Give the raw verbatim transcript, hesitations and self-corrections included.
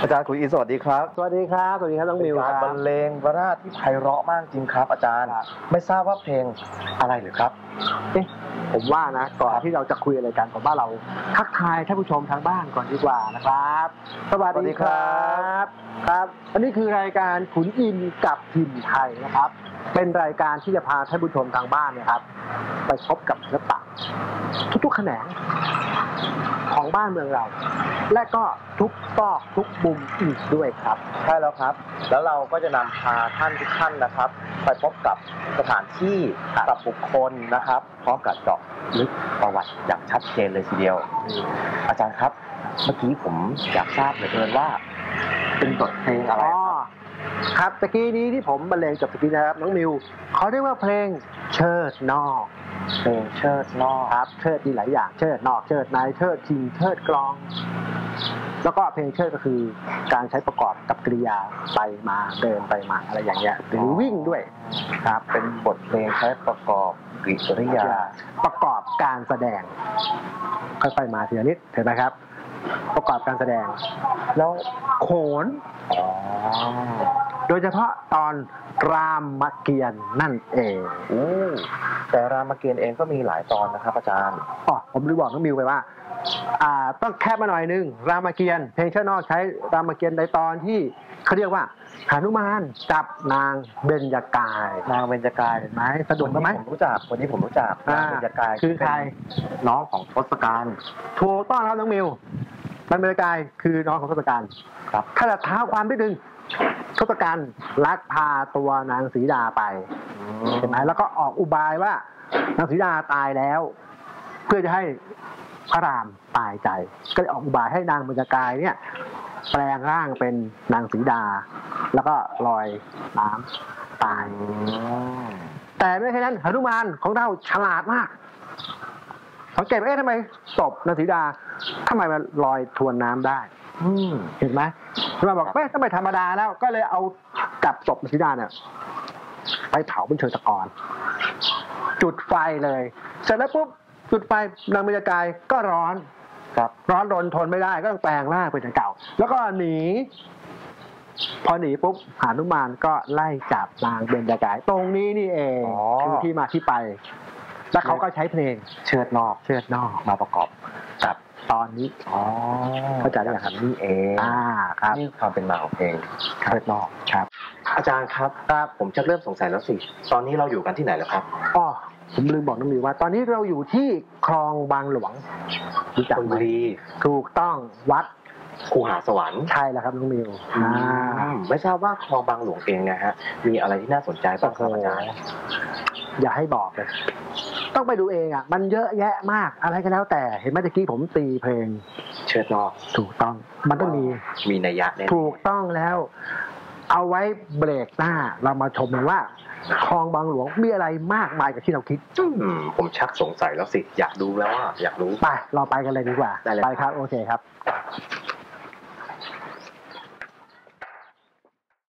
จารย์ขุนอินทร์สวัสดีครับสวัสดีครับสวัสดีครับน้องมิวครับบรรเลงวราที่ไพเราะมากจริงครับอาจารย์ไม่ทราบว่าเพลงอะไรหรือครับเอ๊ะผมว่านะก่อนที่เราจะคุยอะไรกันผมว่าเราทักทายท่านผู้ชมทางบ้านก่อนดีกว่านะครับสวัสดีครับครับอันนี้คือรายการขุนอินทร์กับถิ่นไทยนะครับเป็นรายการที่จะพาท่านผู้ชมทางบ้านนะครับไปพบกับศิลปะทุกๆแขนงของบ้านเมืองเราและก็ทุกซอกทุกมุมอีกด้วยครับใช่แล้วครับแล้วเราก็จะนำพาท่านทุกท่านนะครับไปพบกับสถานที่กับบุคคลนะครับพร้อมกับเจาะลึกประวัติอย่างชัดเจนเลยทีเดียวอาจารย์ครับเมื่อกี้ผมอยากทราบเหลือเกินว่าเป็นบทเพลงอะไรครับตะกี้นี้ที่ผมบรรเลงจบตะกี้นะครับน้องมิวเขาเรียกว่าเพลงเชิดนอกเพลงเชิดนอกครับเชิดมีหลายอย่างเชิดนอกเชิดในเชิดชิงเชิดกลองแล้วก็เพลงเชิดก็คือการใช้ประกอบกับกริยาไปมาเดินไปมาอะไรอย่างเงี้ยหรือวิ่งด้วยครับเป็นบทเพลงใช้ประกอบกริยาประกอบการแสดงค่อยๆมาทีละนิดเห็นไหมครับประกอบการแสดงแล้วโขนโดยเฉพาะตอนรามเกียรติ์นั่นเองแต่รามเกียรติ์เองก็มีหลายตอนนะครับอาจารย์อ๋อผมลืมบอกน้องมิวไปว่าอ่าต้องแคบมาหน่อยนึงรามเกียรติ์เพลงเชิดนอกใช้รามเกียรติ์ในตอนที่เขาเรียกว่าหนุมานจับนางเบญจกายนางเบญจกายเห็นไหมสะดุดไหมผมรู้จักคนนี้ผมรู้จักนางเบญจกายคือใครน้องของทศกัณฐ์ถูกต้องครับน้องมิวนางเบญจกายคือน้องของทศกัณฐ์ครับถ้าจะเท้าความนิดนึงทศกัณฐ์ลักพาตัวนางสีดาไปเห็นไหมแล้วก็ออกอุบายว่านางสีดาตายแล้วเพื่อจะให้พระรามตายใจก็เลยออกอุบายให้นางเบญจกายเนี่ยแปลงร่างเป็นนางสีดาแล้วก็ลอยน้ำตายแต่ไม่ใช่นั้นหนุมานของเราฉลาดมากสังเกตว่าเอ๊ะทำไมศพนางสีดาทำไมมันลอยทวนน้ำได้เห็นไหมหนุมานบอกเอ๊ะทำไมธรรมดาแล้วก็เลยเอากับศพนางสีดาเนี่ยไปเผาเป็นเชิงตะกอนจุดไฟเลยเสร็จแล้วปุ๊บจุดไฟนางเบญจกายก็ร้อนครับร้อนรนทนไม่ได้ก็ต้องแปลงร่างเป็นเก่าแล้วก็หนีพอหนีปุ๊บหนุมานก็ไล่จับนางเบญจกายตรงนี้นี่เองคือที่มาที่ไปแล้วเขาก็ใช้เพลงเชิดนอกเชิดนอกมาประกอบกับตอนนี้อ๋อเข้าใจได้ไหมครับนี่เองอ่าครับนี่ความเป็นมาของเพลงเชิดนอกครับอาจารย์ครับครับผมจะเริ่มสงสัยแล้วสิตอนนี้เราอยู่กันที่ไหนแล้วครับอ๋อผมลืมบอกน้องมิวว่าตอนนี้เราอยู่ที่คลองบางหลวงรู้จักไหมถูกต้องวัดคูหาสวรรค์ใช่แล้วครับน้องมิวไม่ทราบว่าคลองบางหลวงเองนะฮะมีอะไรที่น่าสนใจบ้างครับอาจารย์อย่าให้บอกเลยต้องไปดูเองอ่ะมันเยอะแยะมากอะไรก็แล้วแต่เห็นไหมตะกี้ผมตีเพลงเชิดนอกถูกต้องมันต้องมีมีนัยยะเนี่ยถูกต้องแล้วเอาไว้เบรกหน้าเรามาชมกันว่าคลองบางหลวงมีอะไรมากมายกว่าที่เราคิดผมชักสงสัยแล้วสิอยากดูแล้วอ่ะอยากรู้ไปเราไปกันเลยดีกว่าไปครับโอเคครับ